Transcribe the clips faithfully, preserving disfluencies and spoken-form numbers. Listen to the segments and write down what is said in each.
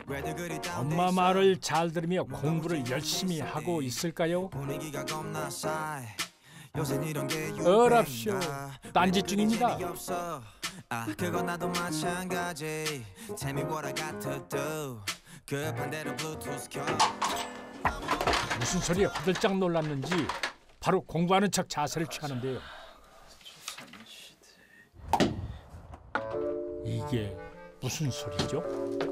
엄마 말을 잘 들으며 공부를 열심히 하고 있을까요? 어랍쇼 딴짓 중입니다. 무슨 소리에 화들짝 놀랐는지 바로 공부하는 척 자세를 취하는데요. 이게 무슨 소리죠?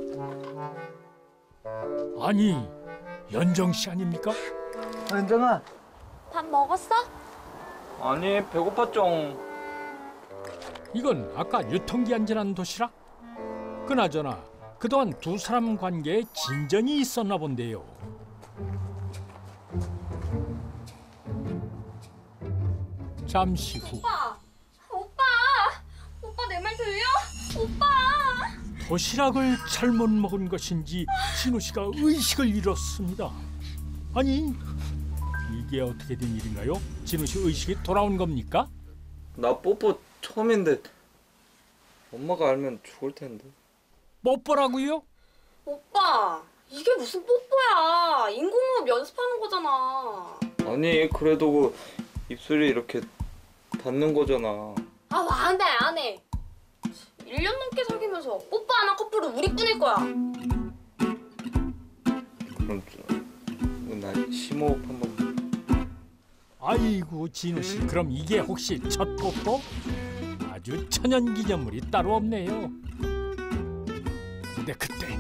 아니, 연정 씨 아닙니까? 연정아. 밥 먹었어? 아니, 배고팠죠. 이건 아까 유통기한 지난 도시락? 그나저나 그동안 두 사람 관계에 진전이 있었나 본데요. 잠시 후 오빠! 오빠! 오빠 내 말 들려? 오빠! 도시락을 잘못 먹은 것인지 진우 씨가 의식을 잃었습니다. 아니, 이게 어떻게 된 일인가요? 진우 씨 의식이 돌아온 겁니까? 나 뽀뽀 처음인데 엄마가 알면 죽을 텐데. 뽀뽀라고요? 오빠! 이게 무슨 뽀뽀야? 인공호흡 연습하는 거잖아. 아니, 그래도 그 입술이 이렇게 닿는 거잖아. 아, 안 해, 안 해. 일 년 넘게 사귀면서 뽀뽀 안 한 커플은 우리뿐일 거야. 그럼 나 심호흡 한번. 아이고 진우 씨, 그럼 이게 혹시 첫 뽀뽀? 아주 천연기념물이 따로 없네요. 근데 그때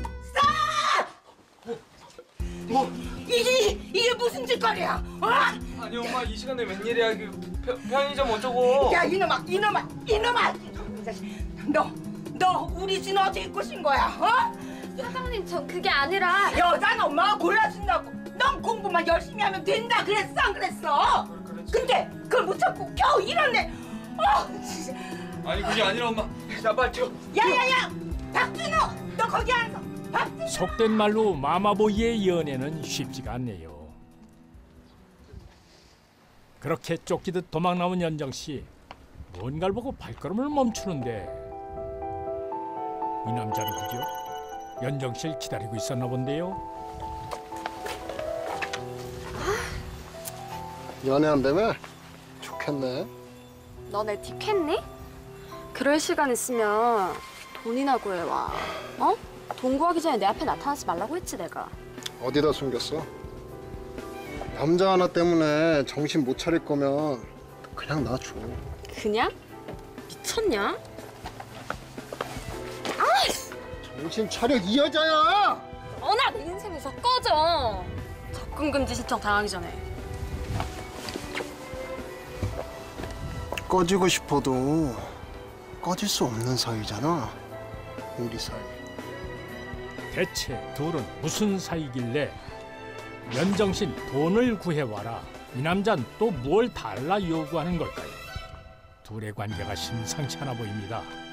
뭐 이게 이게 무슨 짓거리야? 어? 아니 엄마, 이 시간에 웬일이야? 그 편, 편의점 어쩌고? 야 이놈아 이놈아 이놈아 이 자식. 너 너 우리 진호 어떻게 입고 신 거야? 어? 사장님, 전 그게 아니라 여자는 엄마가 골라준다고. 넌 공부만 열심히 하면 된다 그랬어 안 그랬어? 근데 그걸 못 참고 겨우 이러네. 어, 진짜. 아니 그게 아니라 엄마. 나 빨리 튀어. 야야야 박진호 너 거기 앉아. 박진호. 속된 말로 마마보이의 연애는 쉽지가 않네요. 그렇게 쫓기듯 도망 나온 연정 씨, 뭔가를 보고 발걸음을 멈추는데 이 남자는 그죠? 연정 씨를 기다리고 있었나 본데요. 연애한다며? 좋겠네. 너네 딥했니? 그럴 시간 있으면 돈이나 구해와. 어? 돈 구하기 전에 내 앞에 나타나지 말라고 했지 내가. 어디다 숨겼어? 남자 하나 때문에 정신 못 차릴 거면 그냥 놔줘. 그냥? 미쳤냐? 정신 차려, 이 여자야! 너나 내 인생에서 꺼져. 접근 금지 신청 당하기 전에. 꺼지고 싶어도 꺼질 수 없는 사이잖아, 우리 사이. 대체 둘은 무슨 사이길래 연정신 돈을 구해와라, 이 남자는 또 뭘 달라 요구하는 걸까요? 둘의 관계가 심상치 않아 보입니다.